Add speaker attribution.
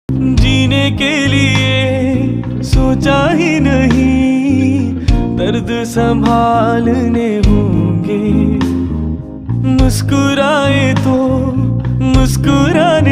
Speaker 1: जीने के लिए सोचा ही नहीं, दर्द संभालने होंगे। मुस्कुराए तो मुस्कुराने